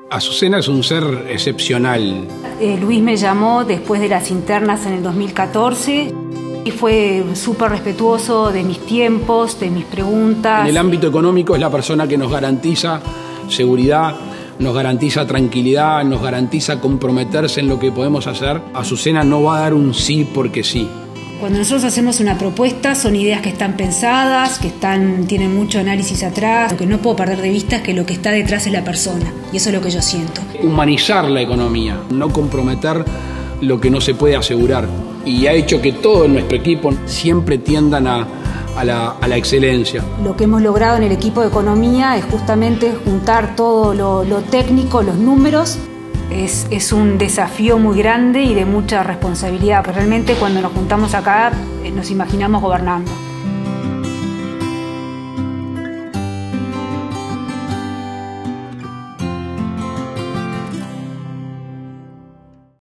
Azucena es un ser excepcional. Luis me llamó después de las internas en el 2014 y fue súper respetuoso de mis tiempos, de mis preguntas. En el ámbito económico es la persona que nos garantiza seguridad, nos garantiza tranquilidad, nos garantiza comprometerse en lo que podemos hacer. Azucena no va a dar un sí porque sí. Cuando nosotros hacemos una propuesta son ideas que están pensadas, que tienen mucho análisis atrás. Lo que no puedo perder de vista es que lo que está detrás es la persona, y eso es lo que yo siento. Humanizar la economía, no comprometer lo que no se puede asegurar. Y ha hecho que todo nuestro equipo siempre tiendan a la excelencia. Lo que hemos logrado en el equipo de economía es justamente juntar todo lo técnico, los números. Es un desafío muy grande y de mucha responsabilidad, pero realmente cuando nos juntamos acá nos imaginamos gobernando.